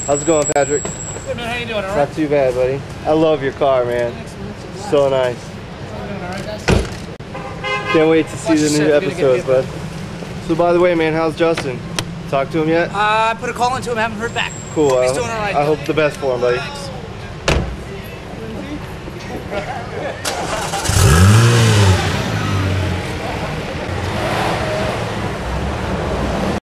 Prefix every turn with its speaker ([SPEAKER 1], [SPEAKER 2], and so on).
[SPEAKER 1] How's it going, Patrick?
[SPEAKER 2] Good, man. How you doing? All right?
[SPEAKER 1] Not too bad, buddy. I love your car, man. So nice. Can't wait to see the new episodes, bud. So by the way, man, how's Justin? Talked to him yet?
[SPEAKER 2] I put a call into him, haven't heard back.
[SPEAKER 1] Cool.
[SPEAKER 2] He's doing all right.
[SPEAKER 1] I hope the best for him, buddy.
[SPEAKER 2] Thanks.